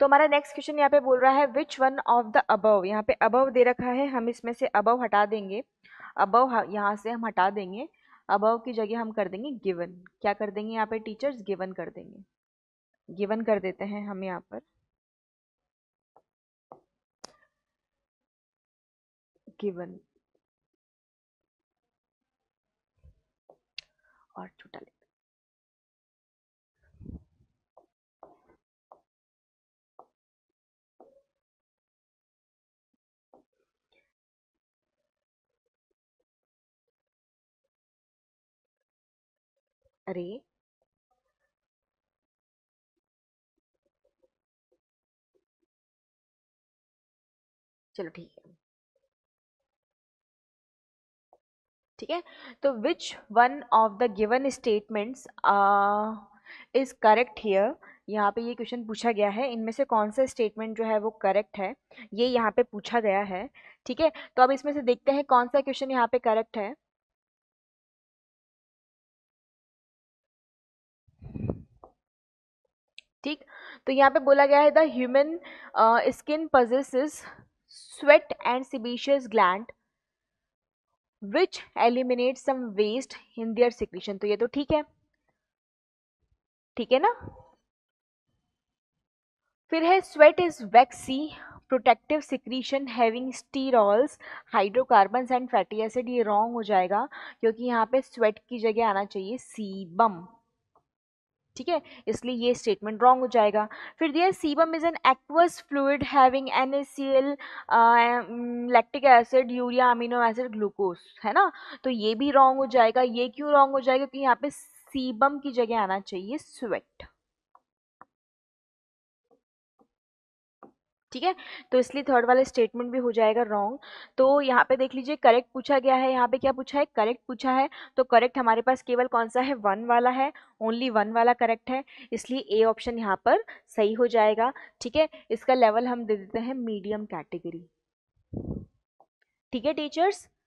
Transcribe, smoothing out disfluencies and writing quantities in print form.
तो हमारा next question यहाँ पे बोल रहा है which one of the above, यहाँ पे अबव दे रखा है, हम इसमें से अबव हटा देंगे, अबव यहाँ से हम हटा देंगे, अबव की जगह हम कर देंगे गिवन। क्या कर देंगे यहाँ पे टीचर्स? गिवन कर देंगे। गिवन कर देते हैं हम यहाँ पर, गिवन और छोटा ले। अरे चलो ठीक है, ठीक है। तो which one of the given statements is correct here, यहाँ पे ये क्वेश्चन पूछा गया है, इनमें से कौन सा स्टेटमेंट जो है वो करेक्ट है, ये यहाँ पे पूछा गया है। ठीक है, तो अब इसमें से देखते हैं कौन सा क्वेश्चन यहाँ पे करेक्ट है। ठीक, तो यहाँ पे बोला गया है the human skin possesses sweat and sebaceous gland which eliminate some waste in their secretion। तो ये तो ठीक है, ठीक है ना। फिर है sweat is waxy protective secretion having sterols hydrocarbons and fatty acid. ये रॉन्ग हो जाएगा क्योंकि यहाँ पे स्वेट की जगह आना चाहिए सीबम। ठीक है, इसलिए ये स्टेटमेंट रॉन्ग हो जाएगा। फिर दिया sebum is an aqueous fluid having NaCl lactic acid urea amino acid glucose, है ना। तो ये भी रॉन्ग हो जाएगा। ये क्यों रॉन्ग हो जाएगा? क्योंकि यहाँ पे सीबम की जगह आना चाहिए स्वेट। ठीक है, तो इसलिए थर्ड वाला स्टेटमेंट भी हो जाएगा रॉन्ग। तो यहाँ पे देख लीजिए करेक्ट पूछा गया है, यहाँ पे क्या पूछा है? करेक्ट पूछा है। तो करेक्ट हमारे पास केवल कौन सा है? वन वाला है, ओनली वन वाला करेक्ट है, इसलिए ए ऑप्शन यहाँ पर सही हो जाएगा। ठीक है, इसका लेवल हम दे देते हैं मीडियम कैटेगरी। ठीक है टीचर्स,